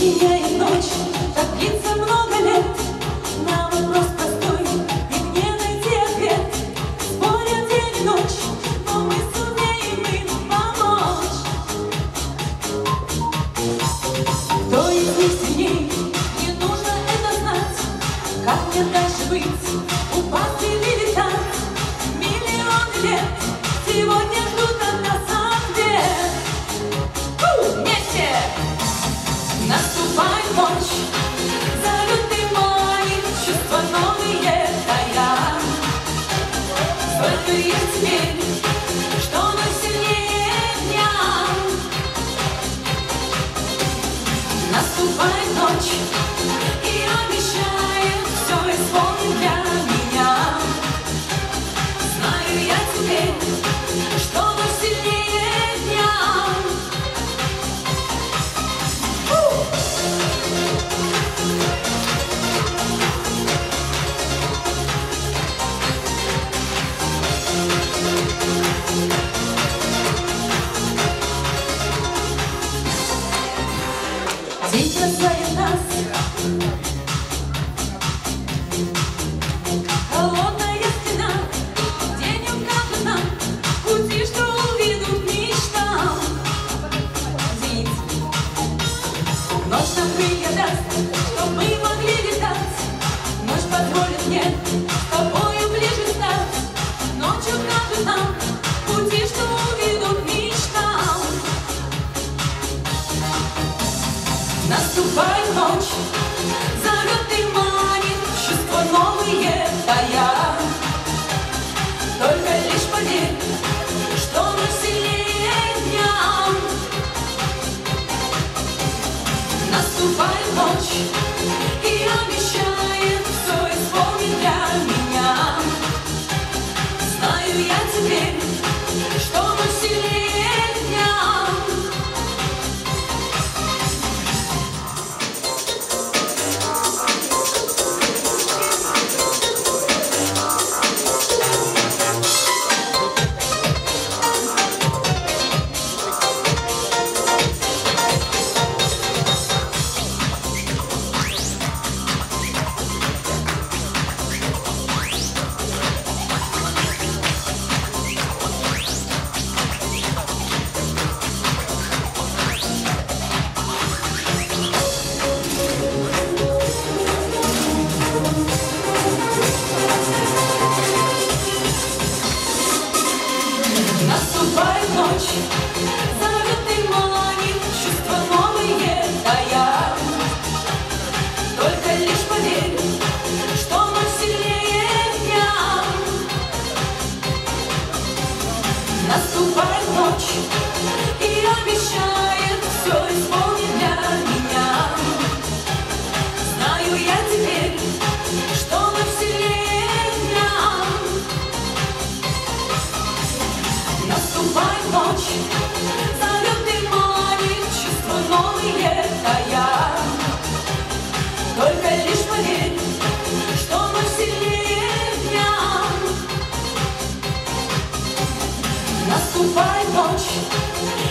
сияет ночь, так длится много лет. На вопрос простой, и мне найти ответ. Спорят день и ночь, но мы сумеем им помочь. Кто из них сильней, не нужно это знать. Как мне дальше быть, упасть или летать? Миллионы лет сегодня ждут от нас ответ. Вместе! Наступает ночь, зовет и манит, чувства новые тая. Сколько есть теперь, что мы сильнее дня. Наступает ночь и обещает все исполнить для меня. Знаю я теперь, что мы сильнее дня. День бросает нас, холодная стена, день укажет нам пути, что увидут мечтам. Зенит, ночь нам крылья даст, чтоб мы могли летать. Ночь позволит мне с тобою ближе стать. Ночь укажет нам пути, что увидут мечтам. Наступает ночь, зовет и манит, чувства новые тая. Только лишь поверь, что мы сильнее дня. Наступает ночь и обещает все исполнить для меня. Знаю я теперь, что мы сильнее дня. Наступает ночь, зовет и манит, чувства новые тая. Только лишь поверь, что мы сильнее дня. Наступает ночь и обещает все исполнить для меня. Знаю я теперь, что мы сильнее дня. Наступает ночь, зовет и манит, чувства новые тая. Только лишь поверь, что мы сильнее дня. Наступает ночь